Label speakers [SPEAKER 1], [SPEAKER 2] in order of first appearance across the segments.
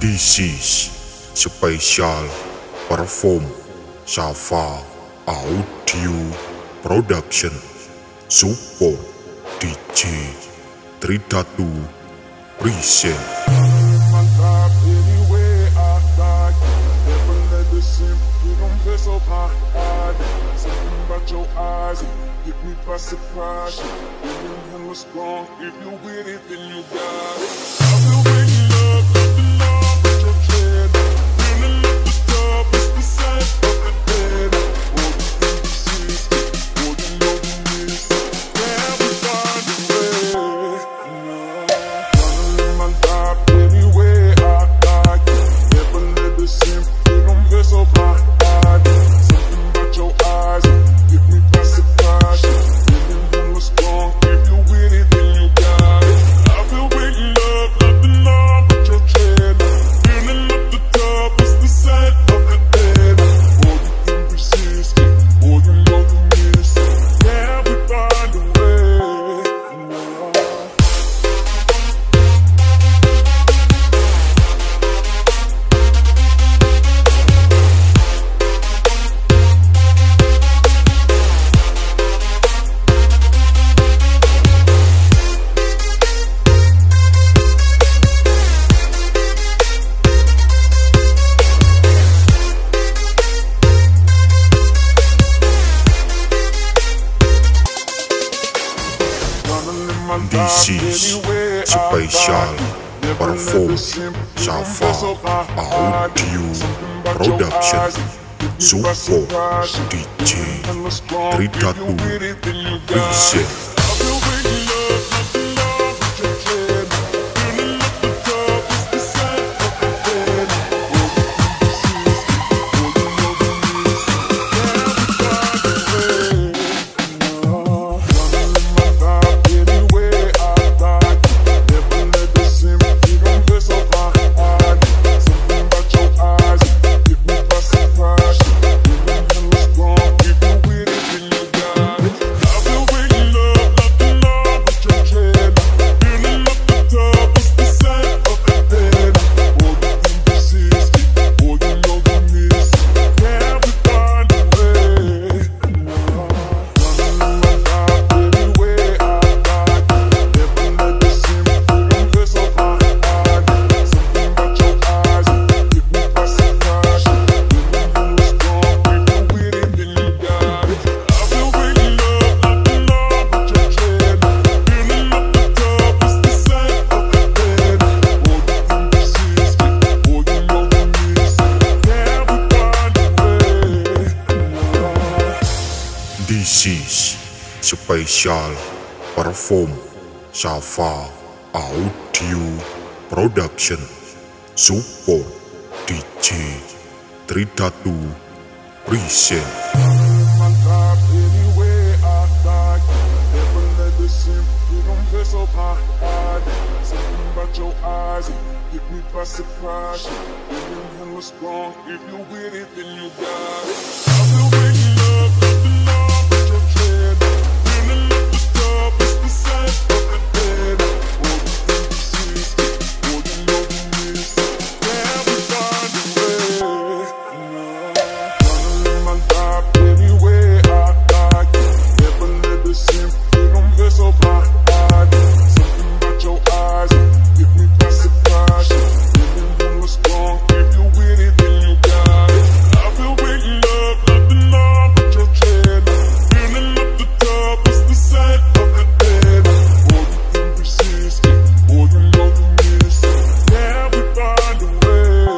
[SPEAKER 1] This is Special Perform Safa Audio Production. Support DJ Tritatu Present.
[SPEAKER 2] Your eyes hit me by surprise. Feeling hella strong. If you with it, then you got it. I've been waiting up, nothing off with your chin. Feeling up the top, it's the side of the bed. All the things you see, all you know you miss. Yeah, we find a way. Running in my life anyway I like it. Never let the same freedom mess up my heart. Something about your eyes.
[SPEAKER 1] This is Special Perform Safa Audio Production. Support DJ Tritatu Present. This is Special Perform Safa Audio Production. Support DJ Tritatu Present. Your eyes hit me by surprise. Feeling hella strong. If you with it, then you got it. I've been waking up, nothing off with your chin. Feeling up the top, it's the side of the bed. All the things you see, all you know you miss. Yeah, we find a way. Running in my life anyway I like it. Never let the same freedom mess up my heart. Something about your eyes. Hit me by surprise. Feeling hella strong. If you with it, then you got it. I've been waiting up, nothing off with your chin. Feeling up the top, it's the side of the bed. All you can resist, all you know you miss. Yeah, we find a way.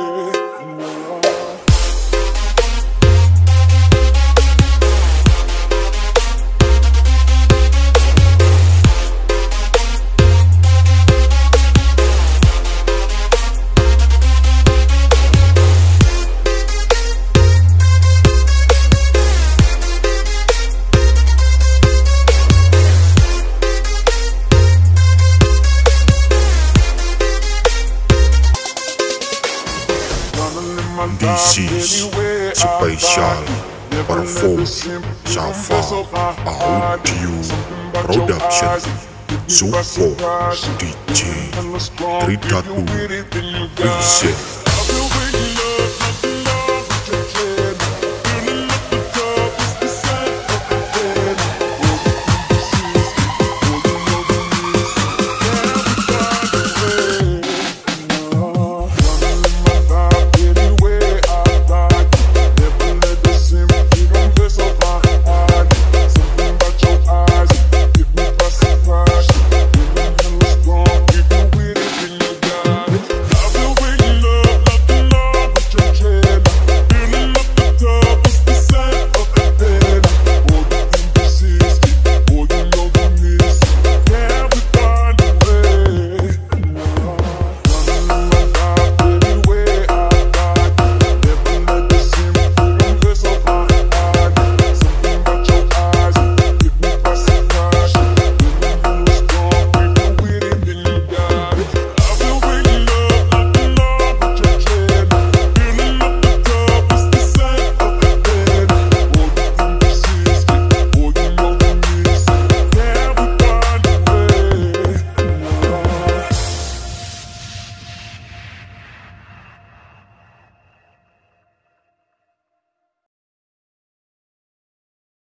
[SPEAKER 1] This is Special Perform Safa Audio Production.
[SPEAKER 2] Support DJ Tridatu Reset.